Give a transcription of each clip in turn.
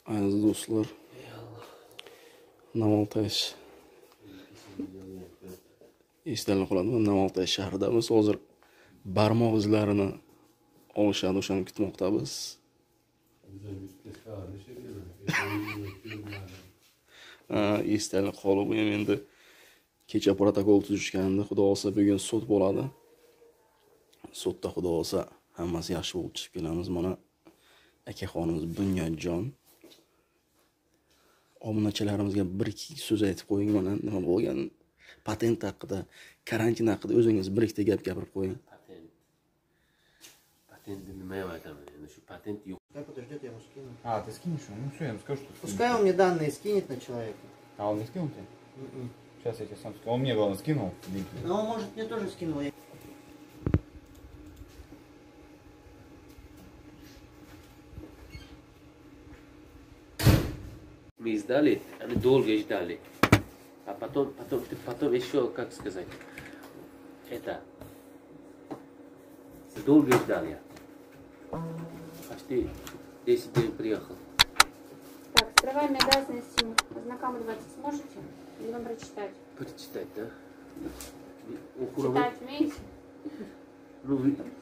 Aziz do'stlar, Namaltash esdan qoladimi? Namaltash shahridamiz. Hozir barmoq izlarini olishadi, o'shani kutmoqdamiz. Esdan qolib, bu ham endi kecha protokol tuzishganda, xudo olsa bugun sud bo'ladi. Sudda xudo olsa hammasi yaxshi bo'lib chiqib kelamiz. Mana akaxonimiz Bunyodjon obunachilarimizga bir-ikki so'z aytib qo'ying. Mana nima bo'lgan? Patent haqida, karantin haqida o'zingiz bir ikkita gap gapirib qo'ying. Патент нема там, еще патент yok. Пускай подождет, я ему скину. А, ты скинешь ему? Ну все, я ему скажу, что ты Пускай он мне данные скинет на человека. А он не скинул тебе? Сейчас я тебе сам скину. Он мне, главное, скинул линк. Но он, может, мне тоже скинул. Мы издали, они долго ждали. А потом еще, как сказать, это, долго ждал я. Почти 10 дней приехал. Так, с правами и обязанностями ознакомливаться сможете? Или вам прочитать? Прочитать, да? Читать умеете? Ну,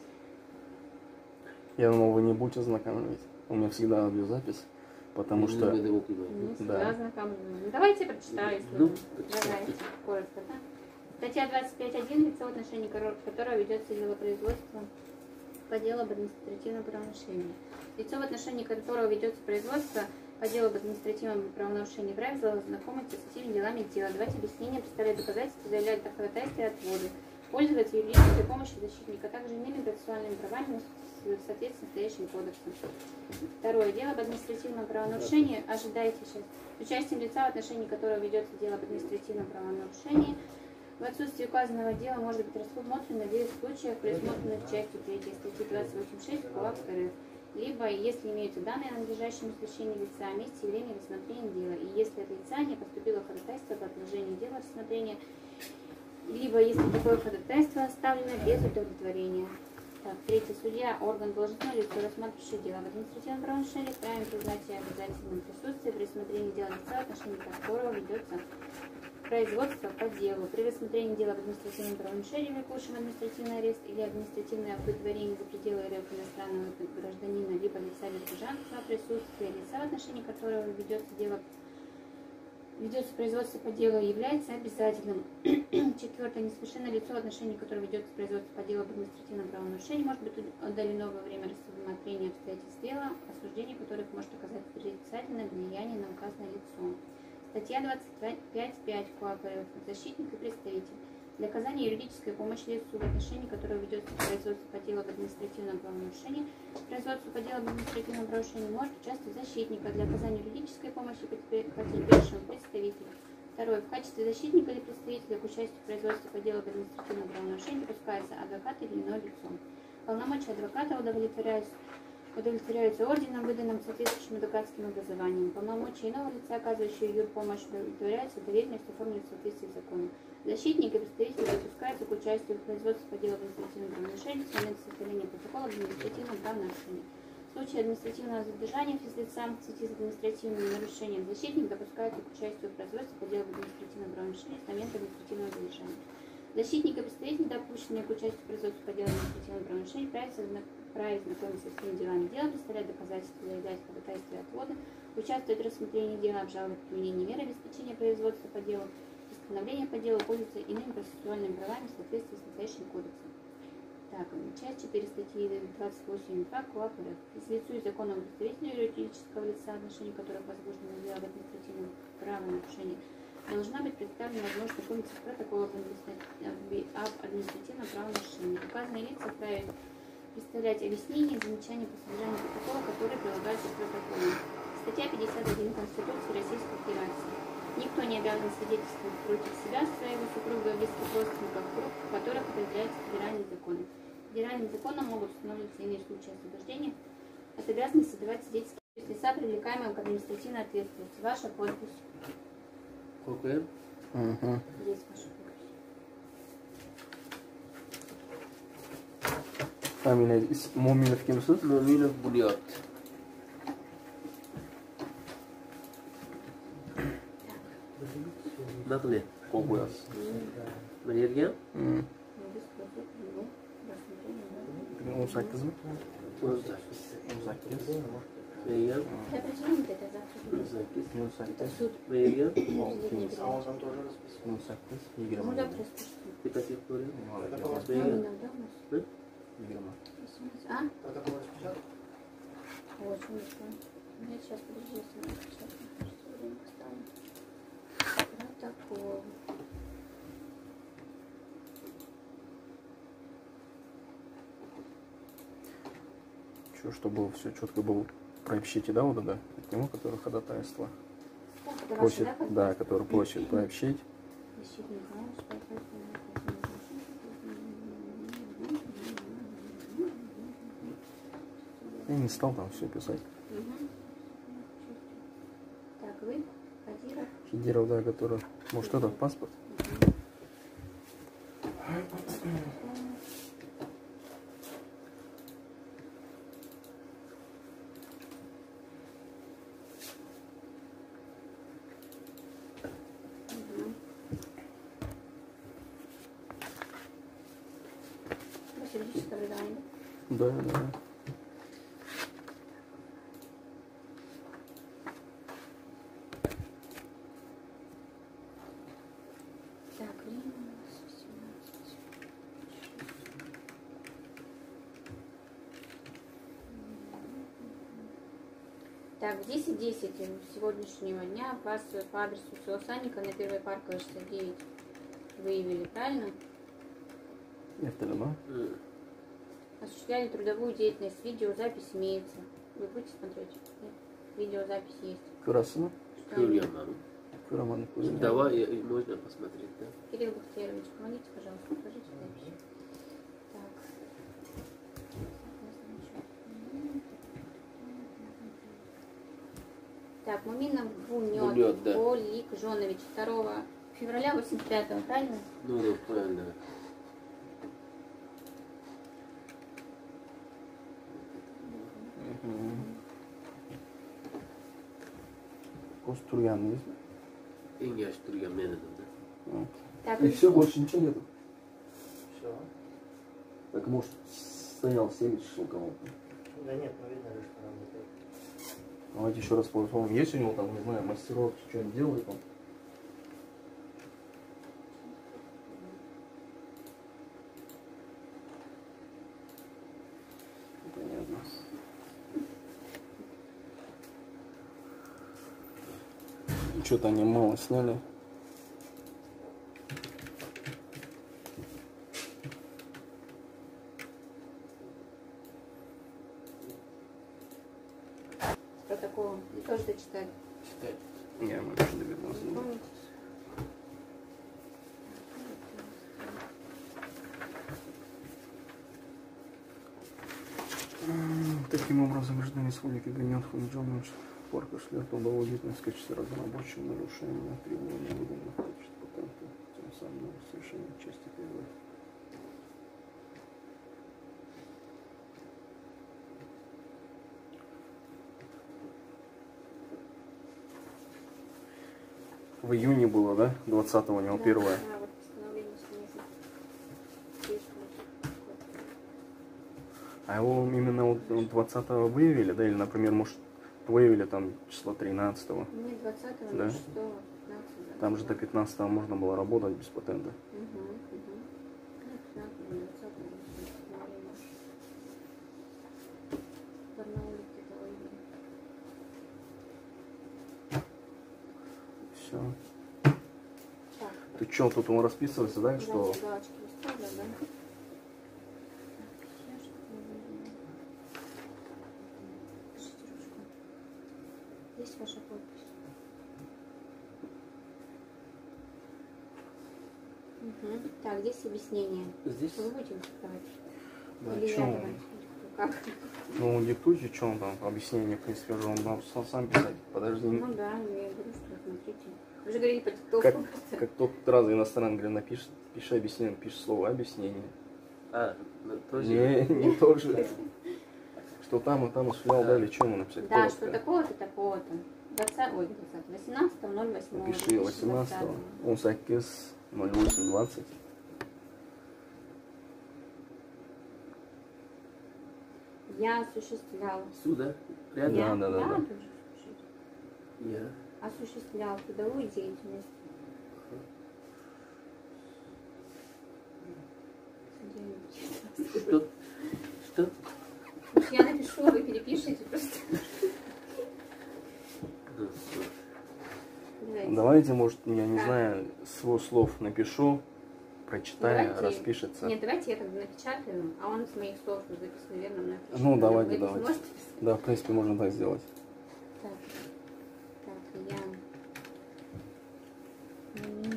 Я думал, вы не будете ознакомливать. У меня всегда аудиозапись, потому что... Не всегда ознакомливаем. Давайте прочитаю, если вы желаете. Коротко, да? Статья 25.1. Лицо, в отношении которого ведется дело производства по делу об административном правонарушении. Лицо, в отношении которого ведется производство по делу об административном правонарушении, вправе знакомиться со всеми делами дела, давать объяснения, представлять доказательства, заявлять о ходатайстве и отводы, пользоваться юридической помощью защитника, а также иными процессуальными правами в соответствии с настоящим кодексом. Второе. Дело об административном правонарушении. Ожидайте сейчас. С участием лица, в отношении которого ведется дело об административном правонарушении, в отсутствие указанного дела может быть рассмотрено в 9 случаях, предусмотренных частью 3 статьи 28.6 КоАП РФ. Либо, если имеются данные о надлежащем извещении лица о месте и времени рассмотрения дела, и если от лица не поступило ходатайство по отложению дела рассмотрения, либо если такое ходатайство оставлено без удовлетворения. Так, третье. Судья, орган, должностное лицо, рассматривающее дело в административном правонарушении, вправе признать обязательным присутствие при рассмотрении дела лица, в отношении которого ведется производство по делу. При рассмотрении дела об административном правонарушении, влекущем административный арест или административное выдворение за пределы РФ иностранного гражданина, либо лица без гражданства, присутствие лица, в отношении которого ведется производство по делу, является обязательным. Четвертое. Несовершенное лицо, в отношении которого ведется производство по делу об административном правонарушении, может быть удалено во время рассмотрения обстоятельств дела, осуждение которых может оказать отрицательное влияние на указанное лицо. Статья 25.5 КоАП РФ. Защитник и представитель. Для оказания юридической помощи лицу, в отношении которого ведется производство по делу об административном правонарушении, производство по делу об административном правонарушении может участвовать защитника. Для оказания юридической помощи потерпевшему представителю. Второе. В качестве защитника или представителя к участию в производстве по делу об административном правонарушении допускается адвокат или иное лицо. Полномочия адвоката удовлетворяются орденом, выданным соответствующим адвокатским образованием. Полномочия иного лица, оказывающего юрпомощь, удовлетворяются доверенностью, оформленной в соответствии с законом. Защитник и представитель допускаются к участию в производстве по делу об административном правонарушении с момента составления протокола об административном правонарушении. В случае административного задержания физлица в связи с административным нарушением защитник допускается к участию в производстве по делу об административном правонарушении с момента административного задержания. Защитник и представитель, допущенные к участию в производстве по делу об административном правонарушении, вправе знакомиться с всеми делами дела, представлять доказательства, заявлять ходатайства и отводы, участвовать в рассмотрении дела, обжаловать применение меры обеспечения производства по делу, постановление по делу, пользуются иными процессуальными правами в соответствии с настоящим кодексом. Так, часть 4 статьи 28.2 КоАП РФ. Если лицу и законному представителю юридического лица, в отношении которых возбуждено дело об административном правонарушении, должна быть представлена возможность знакомиться с протоколом об административном правонарушении. Указанные лица вправе представлять объяснения и замечания по содержанию протокола, которые прилагаются к протоколу. Статья 51 Конституции Российской Федерации. Никто не обязан свидетельствовать против себя, своего супруга, близких родственников, в которых определяются федеральные законы. Федеральным законом могут устанавливаться иные случаи освобождения от обязанности давать свидетельство лица, привлекаемого к административной ответственности. Ваша подпись. Сколько я? Здесь ваша подпись. Фамилия Моминов kimsiz? Моминов Буниат. nima qilay? Qo'l qo'yasiz. Bir yerga Hmm. 18mi? 18. 18. Bu yerga Я причина вот это завтра. 18. 18. Суд. Bu yerga А он там тоже расписан. 18. Ну 20. завтра спустим. tepasiga qo'ying. Ну, Bu yerga иногда у нас. 20. 18. А? Это такой распечаток? Вот, что я сейчас подожди, если я сейчас время поставлю. Протокол. Что, чтобы все четко было про общите, да, вот это? От него, который ходатайство. Так, это ваши, Просит, да, как? да, который просит прообщить. Защитник, знаешь, Я не стал там все писать. Мгм. Так, вы, Кадиров. Хидиров, да, который... Может, этот паспорт? Ваше юридическое образование, Да, да. да? Так, время у нас 18. Так, в 10:10 сегодняшнего дня вас по адресу село Санника на 1 Парковой 69 выявили, правильно? Нефтелема. Осуществляли трудовую деятельность, видеозапись имеется. Вы будете смотреть? Нет? Видеозапись есть. Красава. Что они- Ko'rganman. Кураман. Давай, можно посмотреть, да? Кирилл Бахтиярович, помогите, пожалуйста, покажите запись. Так. Так, Муминов Бунет, Бунет, да. Полик Жонович, 2 февраля 85-го, правильно? Ну, да, правильно. Костурян есть? Eng yaxshi turgan men edim. Вот. Так, И все, больше ничего нету. Все. Так, может, стоял Севич, шел кому-то. Да нет, ну видно же, что работает. Давайте еще раз посмотрим. Есть у него там, не знаю, мастеровки, что-нибудь делает он? Понятно. Что-то они мало сняли. с протоколом. И тоже дочитать. Читать. Не, мы еще доберемся. Помните? Таким образом, гражданин республики Ганьон Хунджонович Парка Шлертон довел деятельность в качестве разнорабочего нарушения требований выданных качеств патента, тем самым совершение части первой. В июне было, да? 20-го у него первое. Да, вот постановление снизу. А его именно вот 20-го выявили, да? Или, например, может, выявили там числа 13-го. Мне 20-го, Да. 6-го, 15-го. Там же до 15-го можно было работать без патента. Угу, угу. Ну, 15-го, 20-го, постановление. В Барнауле где-то выявили. Все. Так, Ты что, тут он расписывается, да, что... дальше галочки выставлю, да? Так, я что-то не выявила. Пишите ручку. Здесь ваша подпись. Угу. Так, здесь объяснение. Здесь? Вы будете диктовать? Да, Или я чё он? давай? Как? Ну, диктуйте, что он там, объяснение, в принципе, уже он нам сам писать. Подожди. Ну да, я говорю, что смотрите. Вы же говорили по диктовку. Как тот раз иностранный, говорит, напишет, пиши объяснение, пишет слово объяснение. А, ну, тоже. Не тоже. Что что там и там осуществлял, да, или что ему написать? Да, Коротко. что такого-то, такого-то. 20, ой, 18.08. Напиши 18-го. 18.08.20. Я осуществлял. Сюда? Рядом? Я, да, да. тут же пишите. Я. Осуществлял трудовую деятельность. Что? Что? Уж я напишу, а вы перепишите просто. Ну, Давайте. Давайте, может, я не Так. знаю, свой слов напишу, прочитаю, Давайте. распишется. Нет, давайте я как бы напечатаю, а он с моих слов уже записано верно напишет. Ну, Вы давайте, не давайте. сможете писать? Да, в принципе, можно так сделать. Так, я... М.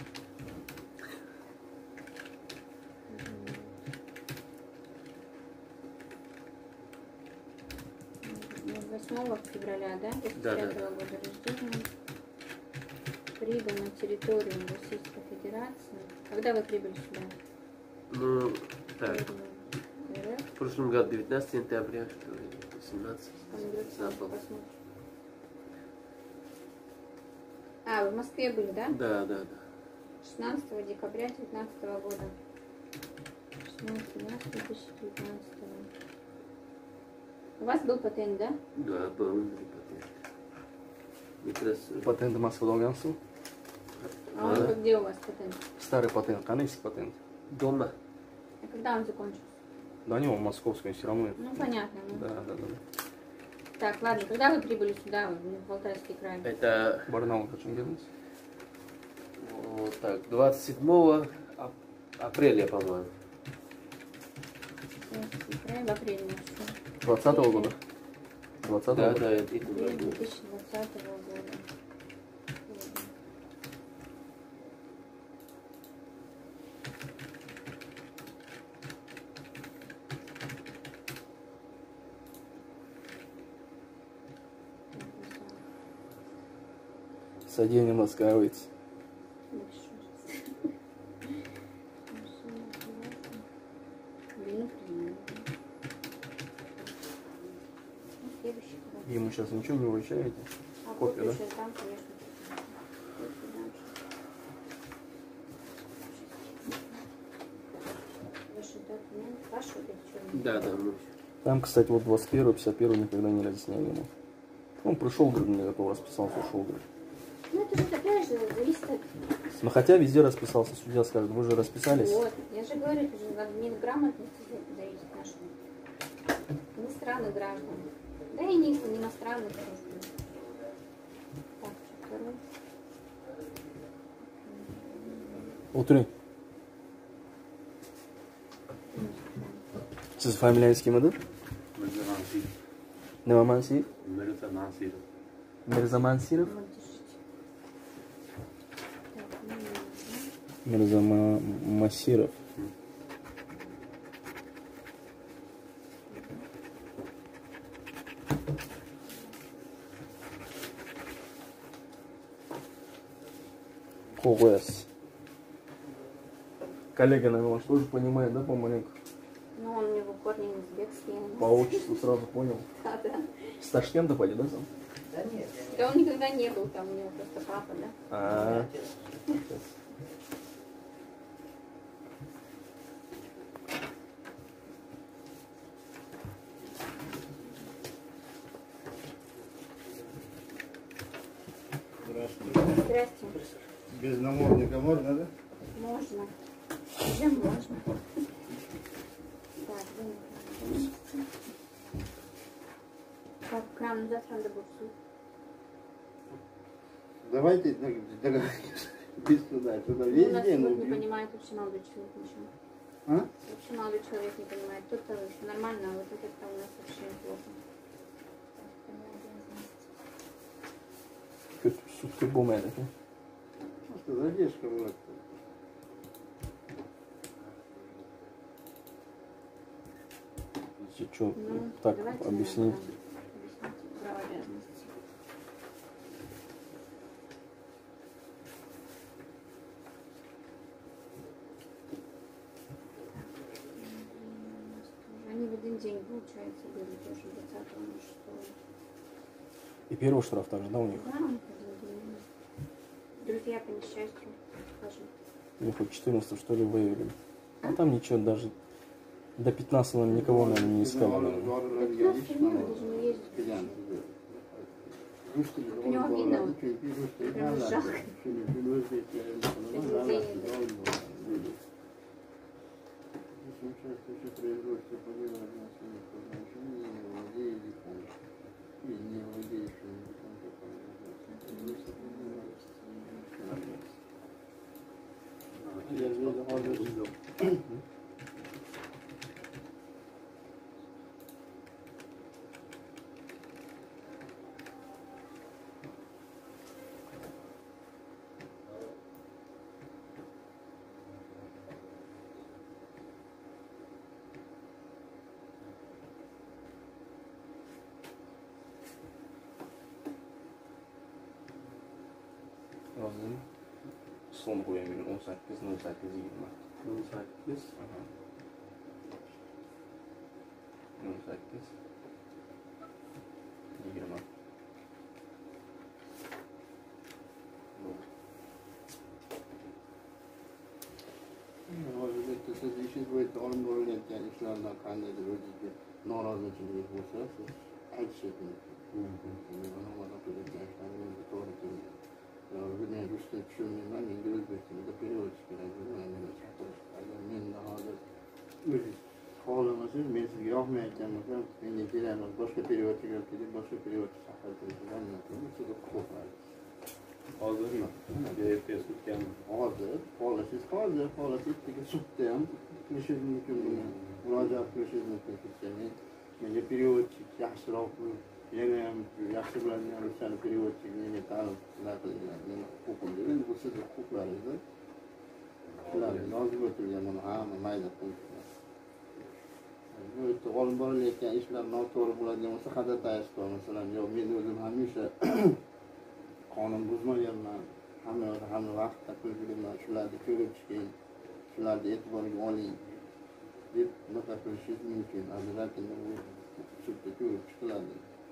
8 февраля, да? 2005 года рождения. Прибыл на территорию Российской Федерации. Когда вы прибыли сюда? Ну, так. РФ. В прошлом году 19 сентября, что ли, 18. Командировка, посмотрим. А, вы в Москве были, да? Да, да, да. 16 декабря 2019 года. 16 марта 2019. У вас был патент, да? Да, был патент. Некрас... Патент Москвы Долганцу. А он где у вас патент? Старый патент, канадский патент. Дома. А когда он закончился? Да, не, он московский все равно. Ну, понятно. Ну. Да, да, да. Так, ладно, когда вы прибыли сюда, в Алтайский край? Это Барнаул, хочу делать. вот так, 27 апреля, по-моему. Алтайский край в апреле. 20-го года. 20-го Да, года. да, это Апрель году. 2020 года. Содеяние раскаивается. Ему сейчас ничего не вручаете? А Кофе, кофе да? сейчас дам, конечно. Кофе дам. Ваши документы, ваши или черные? Да, да, ну. Там, кстати, вот 21 51 никогда не разъясняли ему. Он пришел, говорит, не готов, расписался, ушел, говорит. Ну это же опять же зависит от... Ну, хотя везде расписался, судья скажет, вы же расписались. Вот, я же говорю, это же от грамотности зависит нашего. Иностранных граждан. Да и не иностранных граждан. Так, что второй? Oturun. Siz familiyaniz kim edi? Mirza Mansur. Nima Mansur? Mirza Mansur. Mirza Mansirov? Вот, держите. Так, ну, Mirza Masirov. Qo'l qo'yasiz. Коллега, наверное, тоже понимает, да, помаленьку? ну, он у него корни узбекские. По отчеству сразу понял. Да, да. С Ташкента пойдет, да, сам? Да нет, Да он никогда не был там, у него просто папа, да? А, Здравствуйте. Здрасте. Без намордника можно, да? Можно. Уже можно. Так, вы так, к нам завтра надо будет в суд. Давайте договоримся. Без суда. Сюда Ну, у весь нас день суд не убьют. понимает вообще молодой человек ничего. А? Вообще молодой человек не понимает. Тут-то еще нормально, а вот это у нас вообще плохо. sudga bo'lmaydi aka. Просто задержка была. Что, Ну, так давайте, объяснить? да, объясните права и обязанности. Они в один день получают. получается, были тоже 20.06. И первый штраф также, да, у них? Да, он подводил. Друзья по несчастью, скажем. Или хоть 14 что ли выявили. А там ничего, даже до 15 наверное, никого, наверное, не искали. Наверное. Dorilarga ish Нет, даже не ездит. kelgan. Rus tilida У него olib видно, boriladi, chunki rus tili прям davlat жалко. tili. Shuning uchun o'zbekcha davlat tilida olib boriladi. Сумасшедшее производство поделок на своих отношениях, не владеет и не владеющим Hozir so'm qo'yaman 18.08.20. 18. Aha. 18. 20. Hozirda siz ishingiz bo'yicha olib borilayotgan ishlardan qandaydir o'zingizga norozichilik bo'lsa, siz aytishingiz mumkin. Nima qilayotgan ishlaringiz to'g'ri kelmaydi. Buni ruscha tushunmayman, menga o'zbek tilida переводчик kerak bo'ladi. Menda hozir o'zingiz xohlamasangiz, men sizga yoqmayotgan bo'lsam, menga kerak boshqa переводчик olib kelib, boshqa переводчик chaqirtirishdan siz huquq var. Hozirmi? Ertaga sutganmi? Hozir, xohlasangiz sudda ham qilishingiz mumkin buni. Murojaat qilishingiz mumkin sudga. Menga переводчик yaxshiroq, yana ham yaxshi biladigan ruschani переводчик menga ta'lim qilinglar. Meni huquqim deb, endi bu sizni huquqlaringiz. Shularni yozib o'tilgan buni hamma mayda punktlar. Bu yerda olib borilayotgan ishlar noto'g'ri bo'ladigan bo'lsa, xadatayishlar masalan, yo men o'zim hamisha qonun buzmaganman, hamma vaqtda qilganman, shularni ko'rib chiqing, shularni e'tiborga oling deb nima qilishingiz mumkin. Albatta bu sudda ko'rib chiqiladi.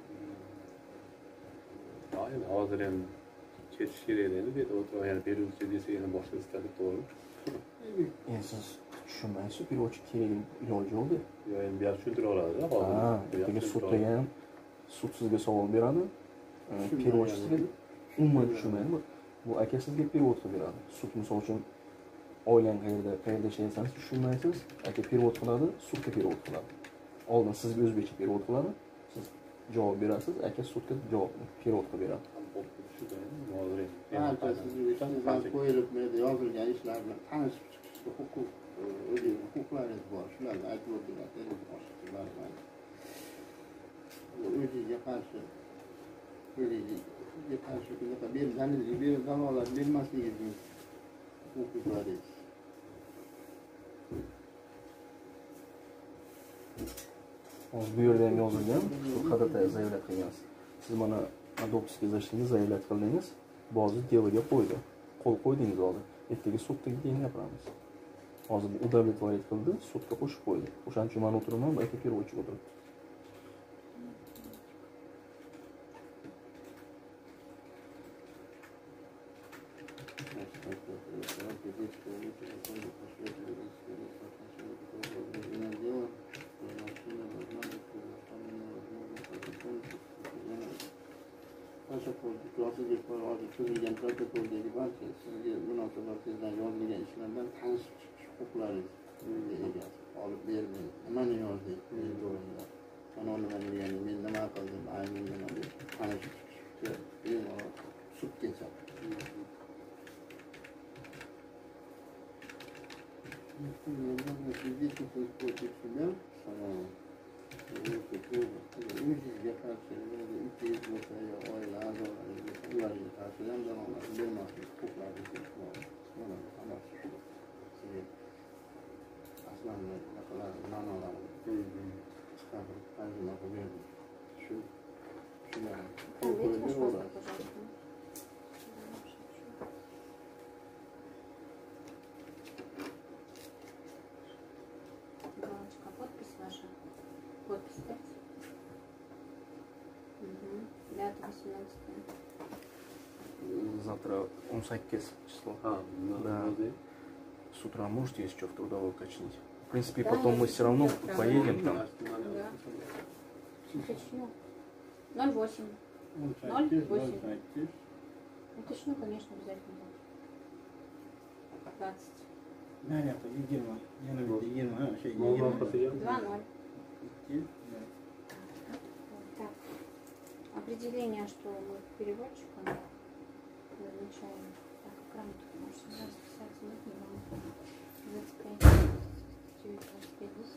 Hayır, hozir ham ketish kerak edi. Bu yerda o'tirib, yana beruvchi desa yana boshqa istadi, to'g'ri. Endi siz tushunmaysiz, переводчик kerak iloji yo'q-da. Yo, endi bu yoq tushuntira oladi-da hozir. Ha, ertaga sudda ham sud sizga savol beradi. Переводчик sizga umuman tushunmaydi. Bu aka sizga перевод qilib beradi. Sud misol uchun oilang qayerda yashaysangiz tushunmaysiz, aka перевод qiladi, sudga перевод qiladi. Oldin sizga o'zbekcha перевод qiladi, siz javob berasiz, aka sudga javob перевод qilib beradi. Hozir Barcha sizning ishingizdan qo'yilib yozilgan ishlar bilan tanishib chiqishga o'zingiz huquqlaringiz bor. Shularni aytib o'tyapti. O'zingizga qarshi dalolat bermasligingiz huquqlaringiz. Hozir bu yerda ham yozilgan, shu xadatay zaявлять qilgansiz. Siz mana adopsiyaga zashtiniz, zaявлять qildingiz, ba'zi devaga qo'ydi. Qo'l qo'ydingiz hozir. Ertaga sudda keyin gapiramiz. Hozir bu удовлетворить qildi, sudga qo'shib qo'ydi. O'shaning uchun men o'tiribman, bu aka переводчик o'tiribdi. Tuzilgan protokoldagi barcha sizga munosabatingizdan yozilgan ishlardan tanishib chiqish huquqlaringiz egasiz. Olib bermang. Nimani yozding? Mana nimani degani, men nima qildim, aynan nima deb tanishib chiqishga bemalol sudgacha. O'zingizga qarshi ukangiz bo'lsa yo oila a'zolaringiz ularga qarshi ham dalolat bermaslik huquqlaringiz bor. Mana hammasi shu. Sizga aslan ma'nolari chiqarib tarjima qilib berdim. Shular. Галочка, подпись ваша. Подпись, да? Дата 18. Завтра 18 число. А, Да. да. С утра можете, если что, в трудовой уточнить? В принципе, Да, потом я мы все равно завтра поедем там. Да. Уточню. 08. 08. 08. Уточню, конечно, обязательно. 20. Yani yaptı, 20. Yanı bitti, 20. Ha, şey, Mal 20. bankası ya. 2-0. 2. Так. Определение, что мы переводчиком назначаем. Так, экран тут может расписаться, нет, не вам. 25, 25, 10,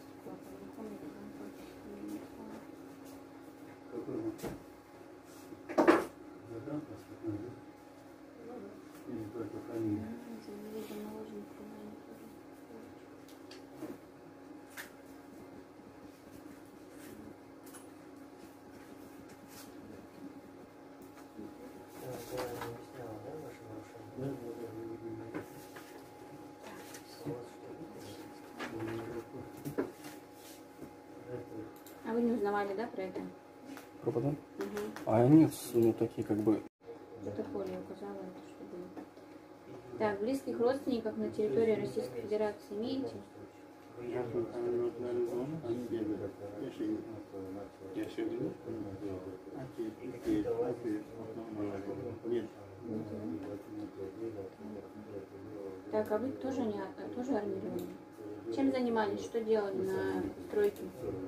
А вы не узнавали, да, про это? Пропадан? Угу. А нет, ну такие как бы... Протоколе указала это, что было. Так, близких родственников на территории Российской Федерации имеете? Yaşlı tanıdıklarınız var mı? Hangi yerde? Yaşayın. Yaşıyor değil mi? Aki, iki, okey, нет. Так, а вы тоже, тоже армировали? Чем занимались? Что делали на стройке?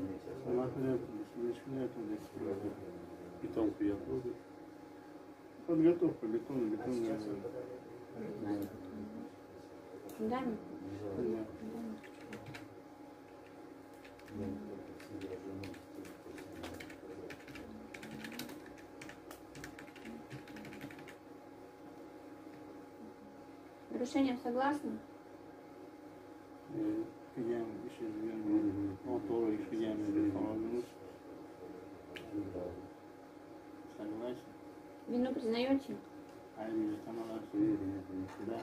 Бетонку yapıldı. Подготовка бетона, бетонная. Фундамент? Да. Нарушением согласны? Kıyam, işe yönlü. Motor, kıyam, falan. Согласен. Вину признаете? Aynı tanılar. Да.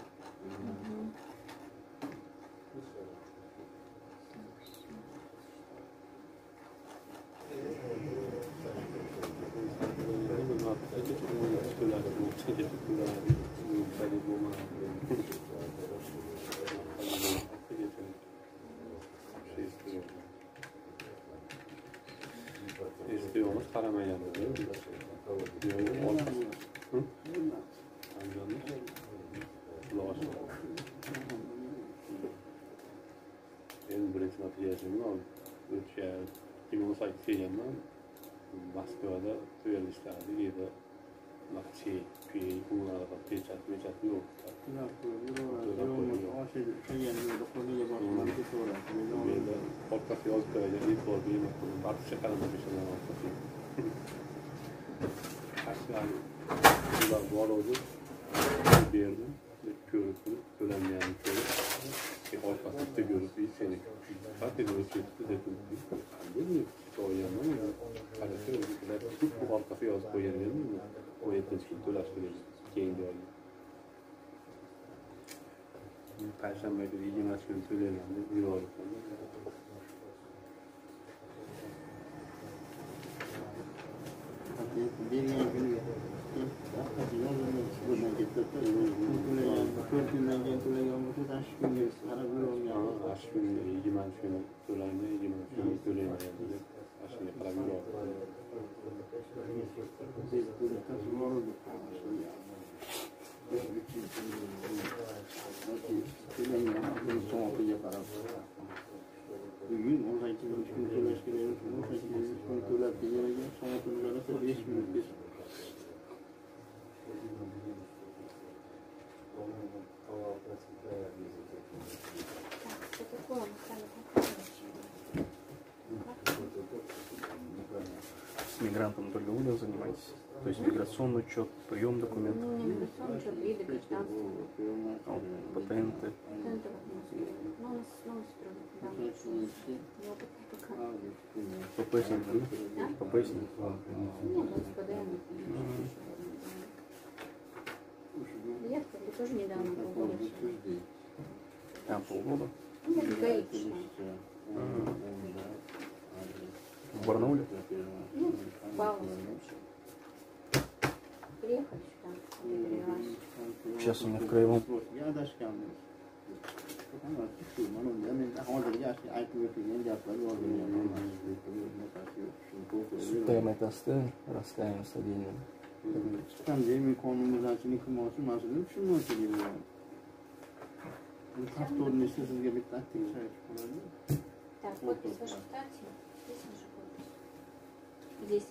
İstiyormuş, karamayan diyor. Hı? Amcanın lavaş. En birinci neticesini aldım. 2018 yılından Moskvada tüyelişlerdi. Yedi nakçi, piyi, kumlarada peçat yok. Böyle korkak yol koyacak, ilk orduyu mutluluk. Artık şakalama bir şeyler ortası. Aşağı bunlar var oldu. Bir yerde görüntü, ölenmeyen görüp ortasında görüp bir seni zaten ölçüsü de tuttu. Değil mi? Soğuyanlar mı? Karısı öldükler. Bu ortası yol koyabilir mi? O yetişkin dolaştırır. Kendi öyle. Perşembe günü 20 gün söyleyelim. Bir olur. Bir gün günü. Aşk günü, 20 gün söyleyelim. 20 gün söyleyelim. Aşk günü para bir olur. Bugün 18 gün söyleşkilerin 18 gün söyleşkilerin sonra turlarsa 5 minut. Так, протоколом сами показываете. С мигрантом торговлей занимаетесь? То есть миграционный учет, прием документов, Ну, не миграционный учет, виды, гражданство. а вот патенты. Центр в Москве. Ну, у нас снова строят. Да, не опыт пока. ППСник, да? ППСник. Нет, СПД. Ехали тоже недавно полгода. А, полгода? Нет, гаишь. В Барнауле? Ну, Павловск. приехали сюда, перегрелась. Сейчас у меня в краевом. Я даже камню. Süttayım etası, rastlayın stadiyonu. Tam değil mi konumuz açın yıkılması masada düşünmüyorsa gibi yani. Bu hafta olmuşsa sizge bir taktik sayı. Так, подпись ваша, кстати. Здесь ваша подпись. Здесь.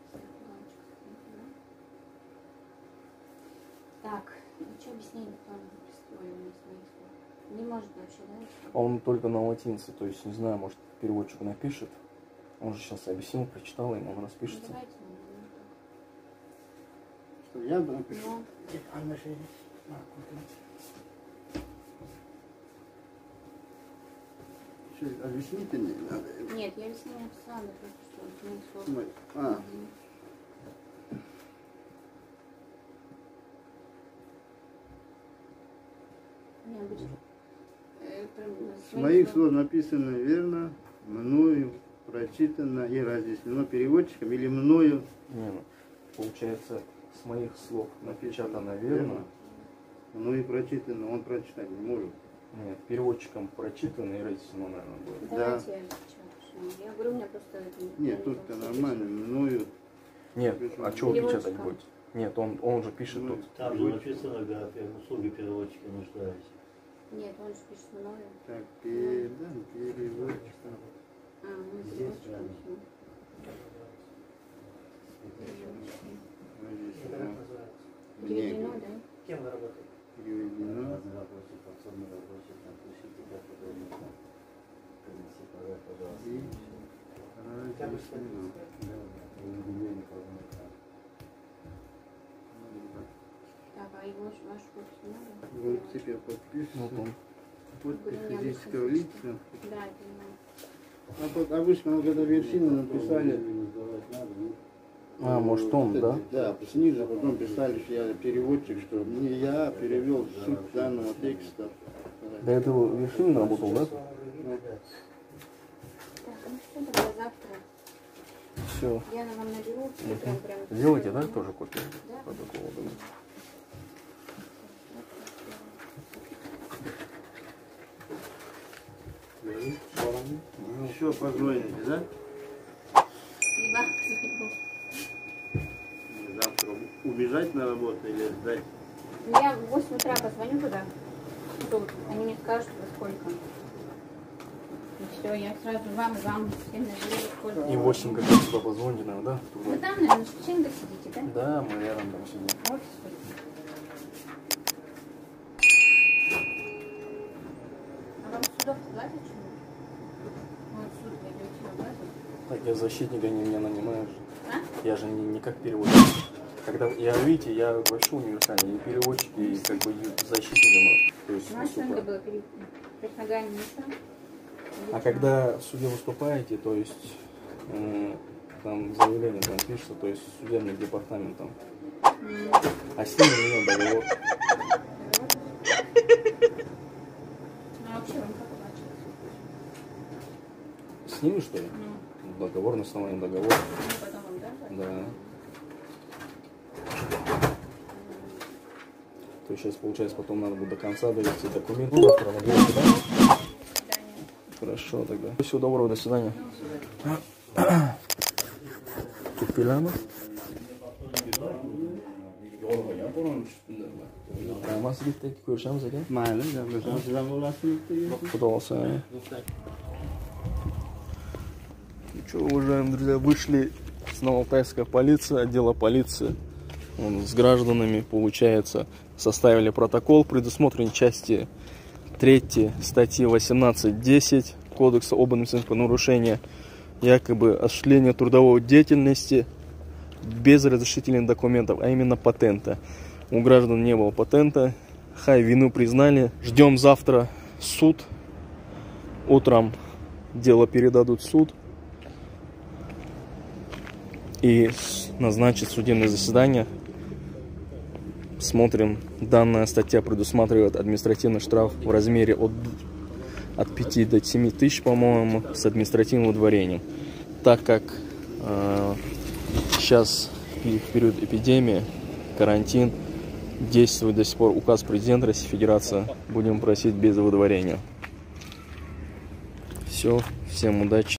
Так, что объяснение там присвоивание своих слов? Не может вообще, да? Он только на латинице, то есть, не знаю, может, переводчик напишет. Он же сейчас объяснил, прочитал ему, он распишется. Давайте, Что я бы напишу. ну, Что, объясните мне надо? нет, я объяснение написала, да, просто что моих слов. А, Мгм. Необычно. с моих слов написано верно, мною прочитано и разъяснено переводчиком или мною Не, ну, получается, с моих слов напечатано верно. мною прочитано, он прочитать не может. Нет, переводчиком прочитано и разъяснено, наверное, будет. Давайте я отвечаю. Я говорю, у меня просто... это Нет, тут-то нормально, мною. Нет, а что вы печатать Переводчиком. будете? Нет, он же пишет тут. Там же написано, да, услуги переводчика нуждаются. Нет, он же пишет мною. Так, да, переводчиком. А, мы Здесь переводчиком правильно. всё. Переводчиком. Переведено, да? Кем вы работаете? Переведено. Разный рабочий, подсобный рабочий, там, пишите, как удобно, там. Комиссия, пожалуйста. И Как бы разъяснено. Так, а его вашу подпись не надо? Вот теперь подпишется. Вот он. Подпись Говорю, не физического обычно лица. Да, я понимаю. А вот обычно вот когда вершину написали. А, может он, да? Да, снизу потом писали, что я переводчик, что не я перевел суть данного текста. До этого Вершинин работал, да? Так, ну что, тогда завтра Все. я вам наберу. Прям Сделайте, да, тоже копию Да. протокола? Да. Все, позвоните, да? Либо Завтра убежать на работу или сдать? я в 8 утра позвоню туда. Тут. Они мне скажут, во сколько. И все, я сразу вам всем наберу, сколько. И 8 как раз туда позвоните, наверное, да? Вы там, наверное, в Шевченко сидите, да? Да, мы рядом там сидим. Офис. А вам судов платят что-нибудь? Вот суд вы идете, вам платят? Так, я защитник, они меня нанимают. А? Я же не как переводчик. Когда я, видите, я вообще универсальный, и переводчик, и как бы защитник, то есть Ну а что выступаю. надо было перед ногами не что? А когда в суде выступаете, то есть там заявление там пишется, то есть судебный департамент там. А с ними у меня договор. Ну а вообще вам как оплачивается? С ними что ли? Ну, Договор на основании договора. ну потом вам, да? платят? Да. То есть сейчас, получается, потом надо будет до конца довести документы. Ну, завтра наберете, да? До свидания. Хорошо тогда. Всего доброго, до свидания. Kupilama. Masih kita kurang saja. Mayli, sizdan bo'lasizmi? Xudo olsa. Ну что, уважаемые друзья, вышли с Новоалтайской полиции, отдела полиции. Вон, с гражданами, получается, составили протокол, предусмотрен части 3 статьи 18.10 Кодекса об административном нарушении, якобы осуществление трудовой деятельности без разрешительных документов, а именно патента. У граждан не было патента, вину признали. Ждем завтра суд. Утром дело передадут в суд и назначат судебное заседание. Смотрим, данная статья предусматривает административный штраф в размере от 5 до 7 тысяч, по-моему, с административным удворением. Так как сейчас в период эпидемии карантин. Действует до сих пор указ президента Российской Федерации. Будем просить без выдворения. Все, всем удачи.